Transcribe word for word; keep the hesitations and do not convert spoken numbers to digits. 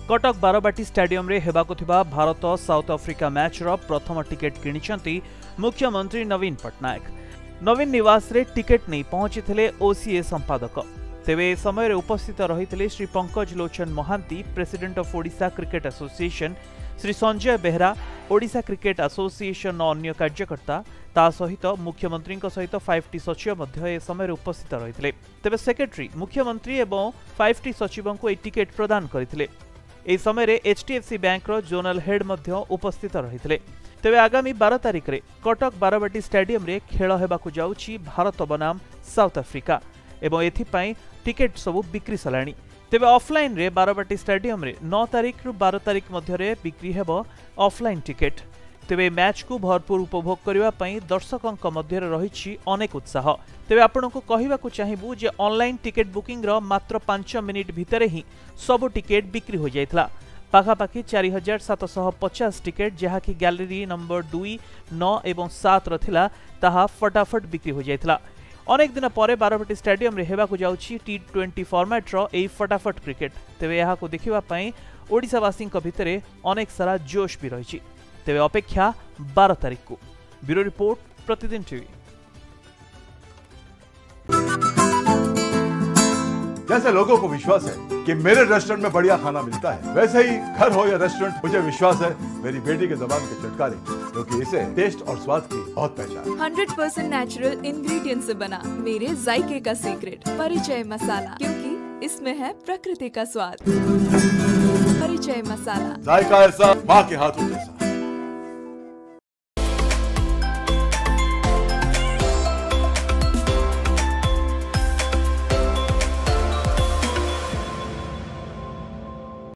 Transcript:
Cuttack Barbati stadium रे हेबाकु थिबा भारत साउथ अफ्रिका मैच रो प्रथम टिकेट किनिचंती मुख्यमंत्री नवीन पट्टनायक। नवीन निवास रे टिकेट नहीं पहुंची ओसीए संपादक। तेबे ए समय रे उपस्थित रही Shri Pankaj Lochan Mahanty, president of Odisha cricket association, Shri Sanjay Behera, Odisha cricket association अन्य कार्यकर्ता, ता सहित मुख्यमंत्री सहित फाइव टी सचिव मध्य ए समय उपस्थित रही। तेबे सेक्रेटरी मुख्यमंत्री एवं फाइव टी सचिव को ए टिकेट प्रदान करथिले। ए समय रे एचडीएफसी बैंक रो जोनल हेड मध्य उपस्थित रही। तेबे आगामी बारह तारिख रे कटक बारबाटी स्टेडियम रे खेल हेबाकु जाउछि भारत बनाम साउथ अफ्रिका एवं एथिपाई टिकेट सबु बिक्री सलाणी। तेबे ऑफलाइन रे बारबाटी स्टेडियम रे नौ तारिख रु बारह तारिख मध्य रे बिक्री हेबो ऑफलाइन टिकेट। तेबे मैच को भरपूर उपभोग करबा पई दर्शकंक मध्य रे रहिछि अनेक उत्साह। तेबे आपनको कहिबाकु चाहिबु जे ऑनलाइन टिकेट बुकिंग रो मात्र पांच मिनिट भितरे ही सब टिकेट बिक्री हो जायतला। पाखापाखि चार हजार सात सौ पचास टिकेट जहाँकि गैलरी नंबर दुई नौ एवं सात रथिला ताहा फटाफट बिक्री हो जायतला। अनेक दिन पर बारबाटी स्टेडियम रे हेबाकु जाउछि टी ट्वेंटी फॉर्मेट रो एई फटाफट क्रिकेट। तेबे एहाकु देखिबा पई ओडिसावासी भितरे अनेक सारा जोश भी रहिछि। तेबे अपेक्षा बारह तारिख को। Bureau report, Pratidin TV. जैसे लोगों को विश्वास है कि मेरे रेस्टोरेंट में बढ़िया खाना मिलता है, वैसे ही घर हो या रेस्टोरेंट, मुझे विश्वास है मेरी बेटी के जबान के चटकारे, क्योंकि इसे टेस्ट और स्वाद की बहुत पहचान है। हंड्रेड परसेंट नेचुरल इंग्रेडिएंट से बना मेरे जायके का सीक्रेट परिचय मसाला, क्योंकि इसमें है प्रकृति का स्वाद। परिचय मसाला, जायका ऐसा माँ के हाथों जैसा।